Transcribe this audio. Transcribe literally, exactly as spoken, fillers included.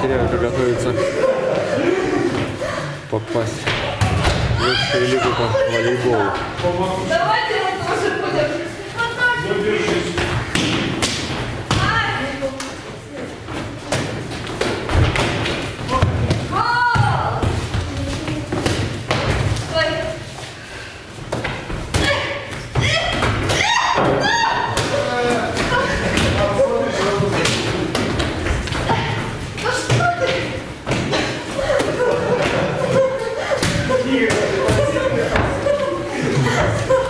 Теряевка готовится попасть в высшую лигу по волейболу. Давайте вот тоже будем. Thank you.